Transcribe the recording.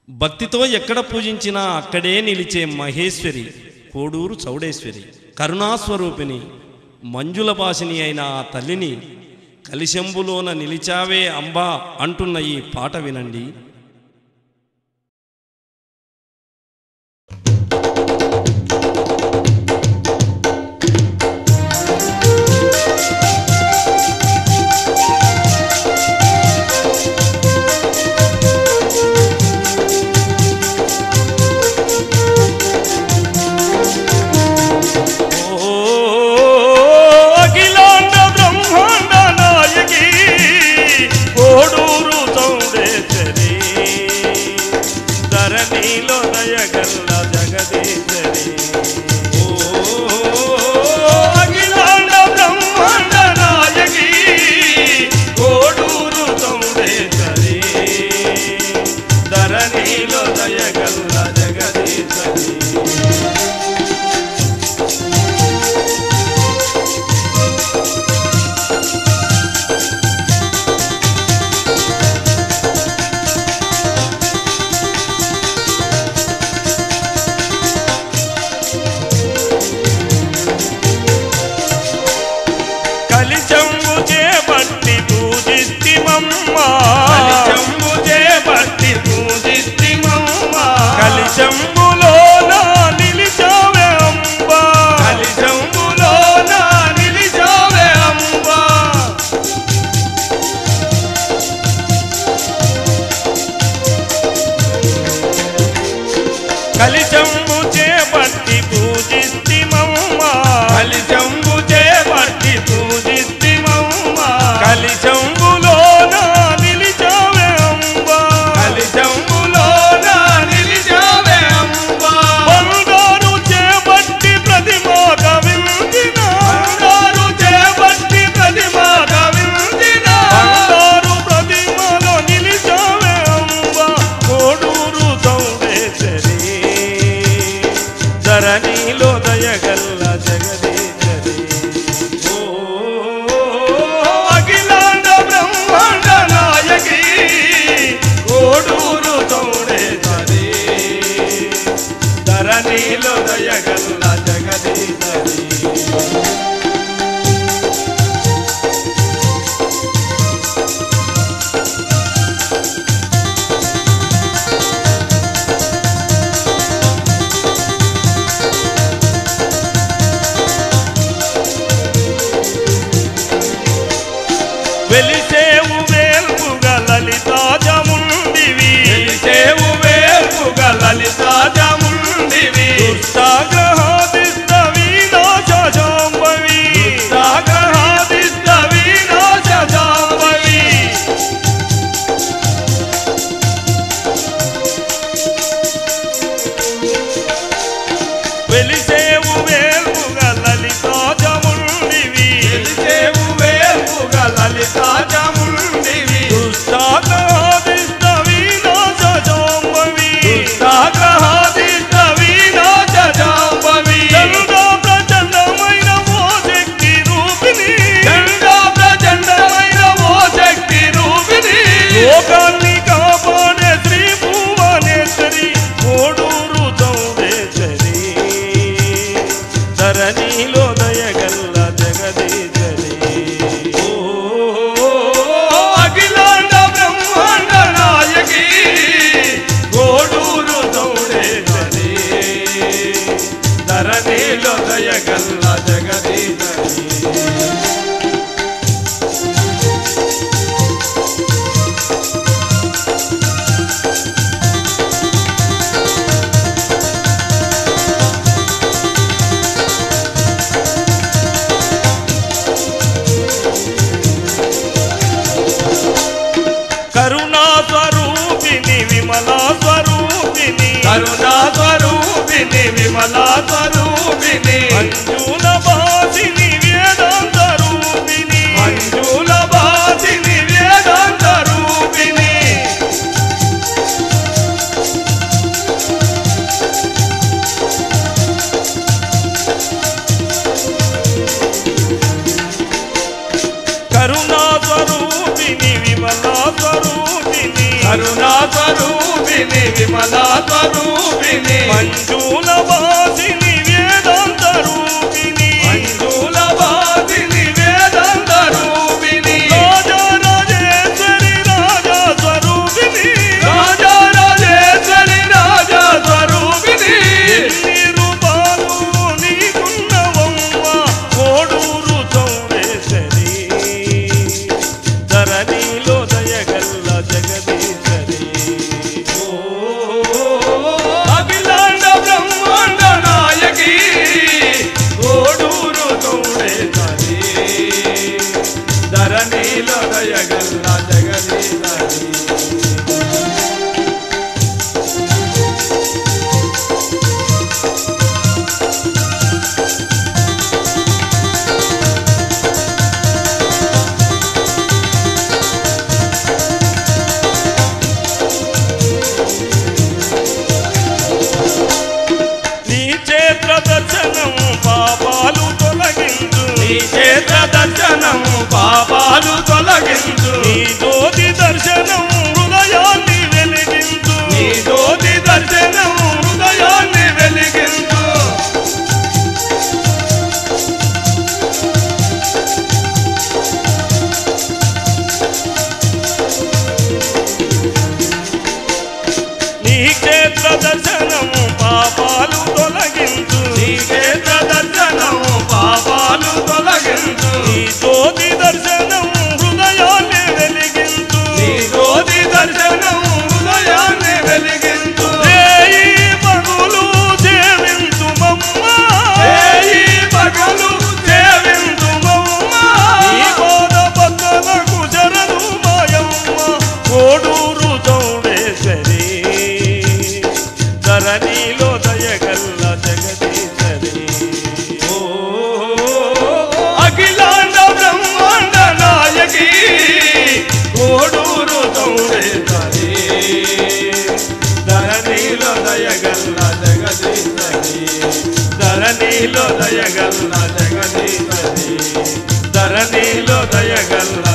భక్తితో ఎక్కడ పూజించినా అక్కడే నిలిచే మహేశ్వరి కోడూరు చౌడేశ్వరి కరుణాస్వరూపిణి మంజుల భాషిని అయిన ఆ తల్లిని కలిశంబులోన నిలిచావే అంబా అంటున్న ఈ పాట వినండి. కరుణా స్వరూపిణి వాసిని విమలా స్వరూపిణి మంజుల వాసిని వేదాంత రూపిణి మంజుల వాసిని వేదాంత రూపిణి రాజరాజేశ్వరి రాజా స్వరూపిణి రాజరాజేశ్వరి రాజా స్వరూపిణి ఎన్ని రూపాలు నీకున్నవమ్మ కోడూరు చౌడేశ్వరి ధరణిలో దయగల్ల జగదీశ్వరి అఖిలాండ బ్రహ్మాండ నాయకి కోడూరు చౌడేశ్వరి ధరణిలో దయగల్ల జగదీశ్వరి నీ క్షేత్ర దర్శనం పాపాలు తొలగించు నీ క్షేత్ర దర్శనం పాపాలు తొలగించు నీ జ్యోతి దర్శనం హృదయాన్ని వెలిగించు నీ జ్యోతి దర్శనం హృదయాన్ని వెలిగించు నీ క్షేత్ర దర్శనం పాపాలు తొలగించు నీ క్షేత్ర దర్శనం పాపాలు తొలగించు నీ జ్యోతి దర్శనం హృదయాన్ని వెలిగించు నీ జ్యోతి దర్శనం హృదయాన్ని వెలిగించు రేయి పగులు సేవించుమమ్మ ఏయి పగలు సేవించుమమ్మ నీ పాద పక్కలకు శరణు మాయమ్మ కోడూరు చౌడేశ్వరి ధరణిలో దయగల్ల జగదీశ్వరి అఖిలాండ బ్రహ్మాండ నాయకి కోడూరు చౌడేశ్వరి ధరణిలో దయగల్ల జగదీశ్వరి ధరణిలో దయగల్ల జగదీశ్వరి ధరణిలో దయగల్ల